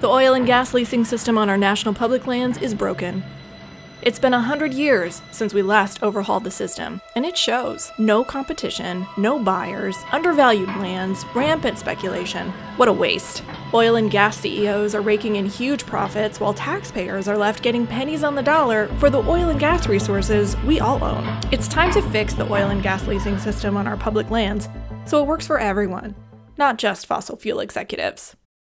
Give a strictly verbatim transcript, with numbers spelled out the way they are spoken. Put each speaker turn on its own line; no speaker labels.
The oil and gas leasing system on our national public lands is broken. It's been a hundred years since we last overhauled the system, and it shows. No competition, no buyers, undervalued lands, rampant speculation. What a waste. Oil and gas C E Os are raking in huge profits while taxpayers are left getting pennies on the dollar for the oil and gas resources we all own. It's time to fix the oil and gas leasing system on our public lands so it works for everyone, not just fossil fuel executives.